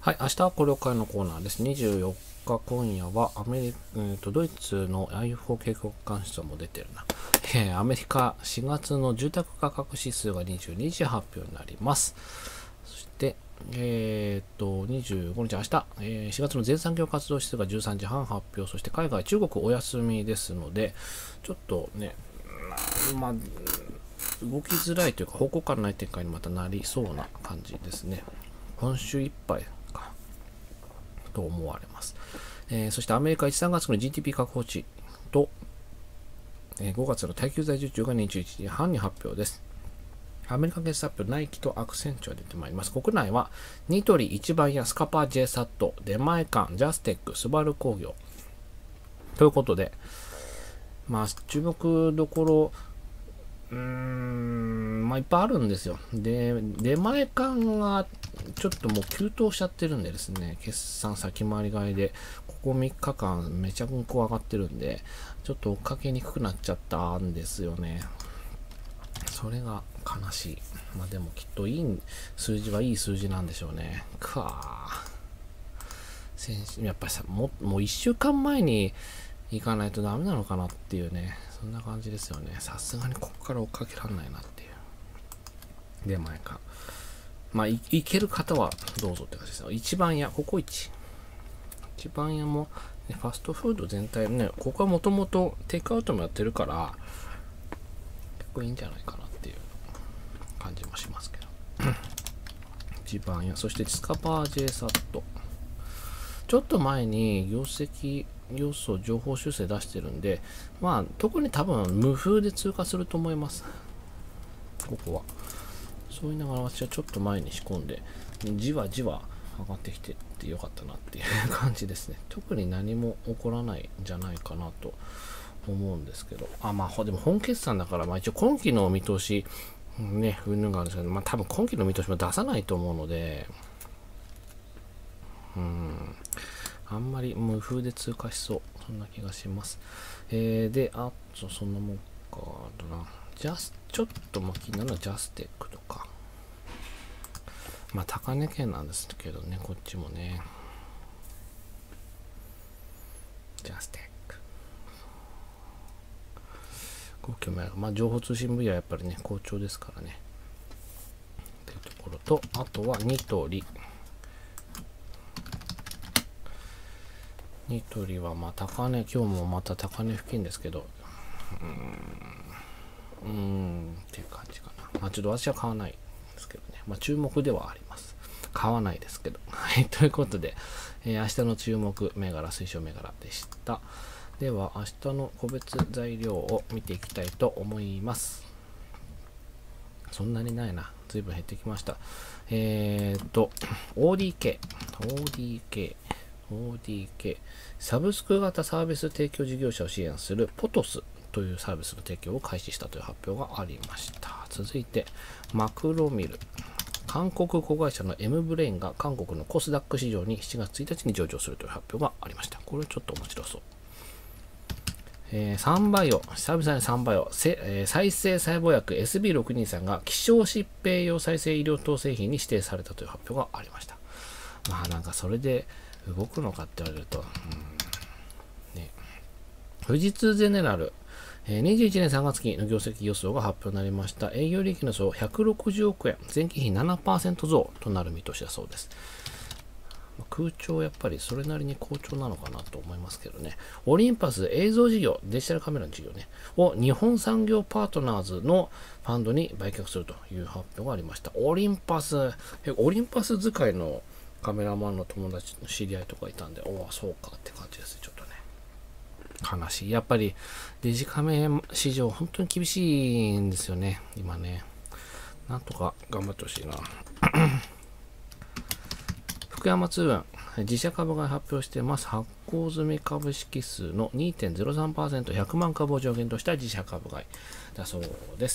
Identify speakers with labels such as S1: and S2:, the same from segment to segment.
S1: はい、明日はこれを買いのコーナーです。24日今夜はドイツの i4 計画関数も出てるな。アメリカ4月の住宅価格指数が22日発表になります。そして、25日明日、4月の全産業活動指数が13時半発表、そして海外、中国お休みですので、ちょっとね、動きづらいというか方向感ない展開にまたなりそうな感じですね。今週いっぱいかと思われます。そしてアメリカ1、3月の GDP 確保値と、5月の耐久財受注が21時半に発表です。アメリカ決算発表、ナイキとアクセンチュア出てまいります。国内はニトリ、一番屋、スカパー J サット、出前館、ジャステック、スバル工業ということで、注目どころいっぱいあるんですよ。で、出前館がちょっともう急騰しちゃってるんでですね、決算先回り買いで、ここ3日間めちゃくちゃ上がってるんで、ちょっと追っかけにくくなっちゃったんですよね。それが悲しい。でもきっといい数字はいい数字なんでしょうね。やっぱりさ、もう1週間前に行かないとダメなのかなっていうね、そんな感じですよね。さすがにここから追っかけられないなっていう。出前か。行ける方はどうぞって感じですよ。一番屋、ココイチ。一番屋も、ね、ファストフード全体ね、ここはもともとテイクアウトもやってるから、結構いいんじゃないかなっていう感じもしますけど。一番屋、そしてスカパー J サット。ちょっと前に業績予想情報修正出してるんで、特に多分無風で通過すると思います。ここは。そう言いながら私はちょっと前に仕込んで、じわじわ上がってきてってよかったなっていう感じですね。特に何も起こらないんじゃないかなと思うんですけど。でも本決算だから、一応今期の見通し、ね、うんぬんがあるんですけど、多分今期の見通しも出さないと思うので、あんまり無風で通過しそう。そんな気がします。で、そんなもんかな。ちょっと気になるのはジャステックとか。高値圏なんですけどね、こっちもね。ジャステック。ご興味ある。情報通信分野はやっぱりね、好調ですからね。というところと、あとはニトリ。ニトリは高値、今日もまた高値付近ですけど、っていう感じかな。ちょっと私は買わないですけどね。注目ではあります。買わないですけど。はい。ということで、明日の注目銘柄、推奨銘柄でした。では、明日の個別材料を見ていきたいと思います。そんなにないな。随分減ってきました。ODK。サブスク型サービス提供事業者を支援するポトスというサービスの提供を開始したという発表がありました。続いて、マクロミル。韓国子会社の M ブレインが韓国のコスダック市場に7月1日に上場するという発表がありました。これちょっと面白そう。サンバイオ、久々にサンバイオ、再生細胞薬 SB623 が希少疾病用再生医療等製品に指定されたという発表がありました。それで動くのかって言われると、富士通ゼネラル、21年3月期の業績予想が発表になりました。営業利益の予想160億円、前期比 7% 増となる見通しだそうです。空調やっぱりそれなりに好調なのかなと思いますけどね。オリンパス映像事業、デジタルカメラの事業ね、を日本産業パートナーズのファンドに売却するという発表がありました。オリンパス使いのカメラマンの友達の知り合いとかいたんで、そうかって感じですね。ちょっとね。悲しい。やっぱりデジカメ市場本当に厳しいんですよね。今ね。なんとか頑張ってほしいな。福山通運、自社株買い発表しています。発行済み株式数の 2.03%、100万株を上限とした自社株買いだそうです。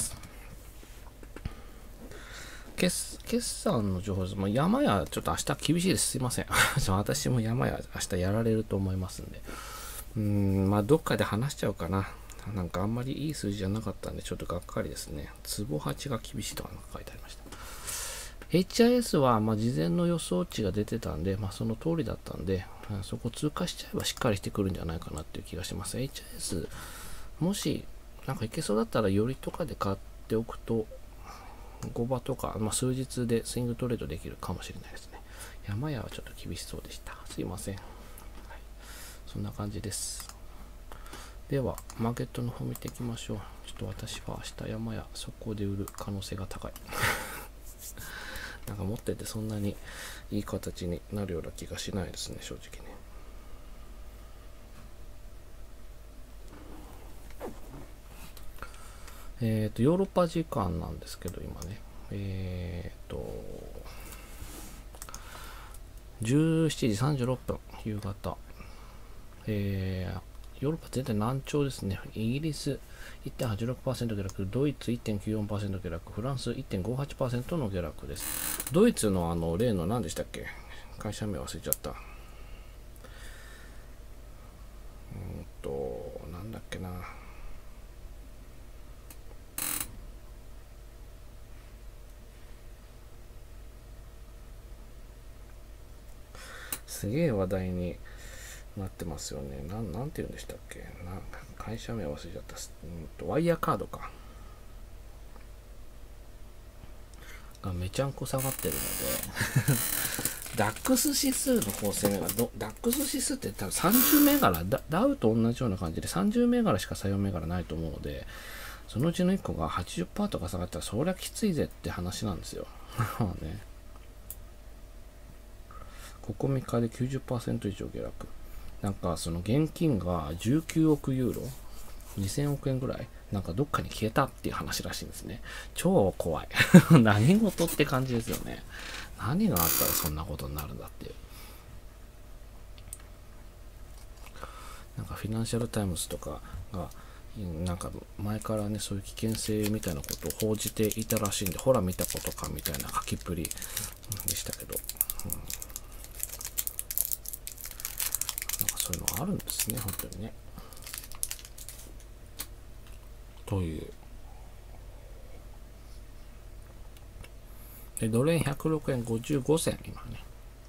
S1: 決算の情報です。山屋ちょっと明日厳しいです。すいません。私も山屋明日やられると思いますんで。どっかで話しちゃうかな。あんまりいい数字じゃなかったんで、ちょっとがっかりですね。ツボ8が厳しいとか書いてありました。 HIS はまあ事前の予想値が出てたんで、その通りだったんで、そこ通過しちゃえばしっかりしてくるんじゃないかなっていう気がします。HIS、もしなんかいけそうだったら、よりとかで買っておくと、5場とか、数日でスイングトレードできるかもしれないですね。山屋はちょっと厳しそうでした。すいません。はい、そんな感じです。では、マーケットの方見ていきましょう。ちょっと私は明日山屋、そこで売る可能性が高い。なんか持っててそんなにいい形になるような気がしないですね、正直ね。ヨーロッパ時間なんですけど、今ね。17時36分、夕方。ヨーロッパ全体難聴ですね。イギリス 1.86% 下落、ドイツ 1.94% 下落、フランス 1.58% の下落です。ドイツの例の何でしたっけ、会社名忘れちゃった。なんだっけな。すげえ話題になってますよね。なんて言うんでしたっけ。会社名忘れちゃった。ワイヤーカードか。がめちゃんこ下がってるのでダックス指数の構成銘柄、ダックス指数って多分30銘柄、ダウと同じような感じで30銘柄しか採用銘柄ないと思うので、そのうちの1個が 80% とか下がったらそりゃきついぜって話なんですよ。ね、ここ3日で 90% 以上下落。なんかその現金が19億ユーロ、2000億円ぐらい、なんかどっかに消えたっていう話らしいんですね。超怖い。何事って感じですよね。何があったらそんなことになるんだっていう。なんかフィナンシャルタイムズとかが、なんか前からね、そういう危険性みたいなことを報じていたらしいんで、ほら見たことかみたいな書きっぷりでしたけど、なんかそういうのがあるんですね、本当にね。という。で、ドル円106円55銭、今ね。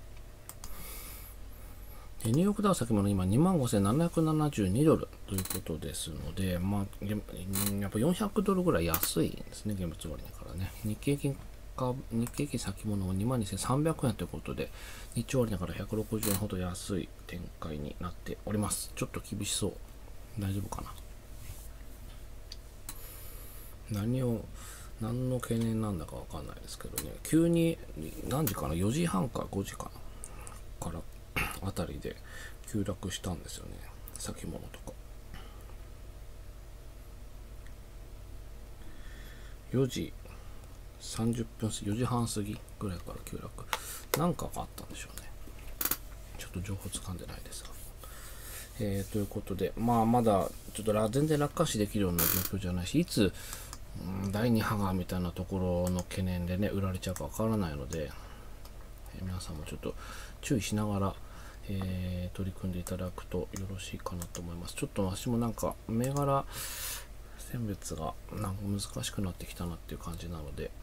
S1: ニューヨークダウ先物今25,772ドルということですので、やっぱ400ドルぐらい安いんですね、現物終わりだからね。日経金先物は22,300円ということで、日中終わりだから160円ほど安い展開になっております。ちょっと厳しそう。大丈夫かな。何の懸念なんだかわかんないですけどね、急に何時かな、4時半か5時かなからあたりで急落したんですよね、先物とか。4時30分4時半過ぎぐらいから急落、なんかがあったんでしょうね。ちょっと情報つかんでないですが、ということで、まだちょっと全然楽観視できるような状況じゃないし、いつ第2波がみたいなところの懸念でね売られちゃうかわからないので、皆さんもちょっと注意しながら、取り組んでいただくとよろしいかなと思います。ちょっと私もなんか銘柄選別がなんか難しくなってきたなっていう感じなので、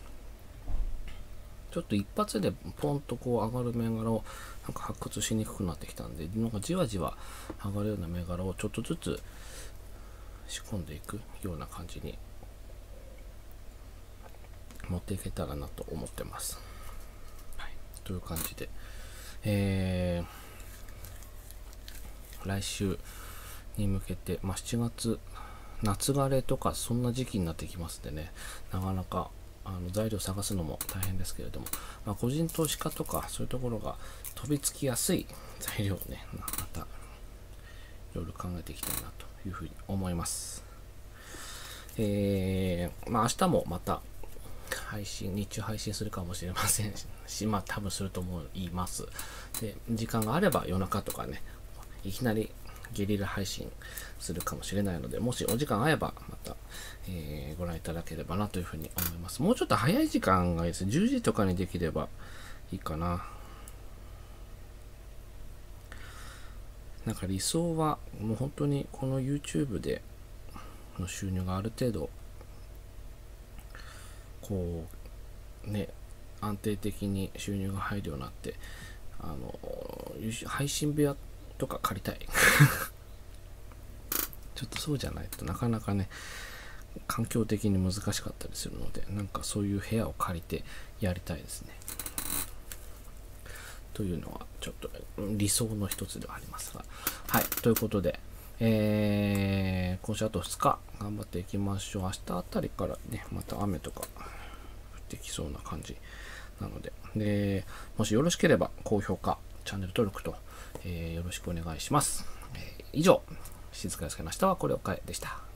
S1: ちょっと一発でポンとこう上がる銘柄をなんか発掘しにくくなってきたんで、なんかじわじわ上がるような銘柄をちょっとずつ仕込んでいくような感じに持っていけたらなと思ってます。はい、という感じで、来週に向けて、7月夏枯れとかそんな時期になってきますんでね、なかなか材料探すのも大変ですけれども、個人投資家とかそういうところが飛びつきやすい材料をね、またいろいろ考えていきたいなというふうに思います。明日もまた日中配信するかもしれませんし、多分すると思います。で、時間があれば夜中とかね、いきなりゲリラ配信するかもしれないので、もしお時間合えばまた、ご覧いただければなというふうに思います。もうちょっと早い時間がいいですね。10時とかにできればいいかな。なんか理想はもう本当にこの YouTube での収入がある程度こうね安定的に収入が入るようになって、配信部屋とか借りたい。ちょっとそうじゃないとなかなかね、環境的に難しかったりするので、なんかそういう部屋を借りてやりたいですね。というのはちょっと理想の一つではありますが。はい、ということで、今週あと2日頑張っていきましょう。明日あたりからね、また雨とか降ってきそうな感じなので、もしよろしければ高評価、チャンネル登録と、よろしくお願いします。以上、静かですけど明日はこれを変えでした。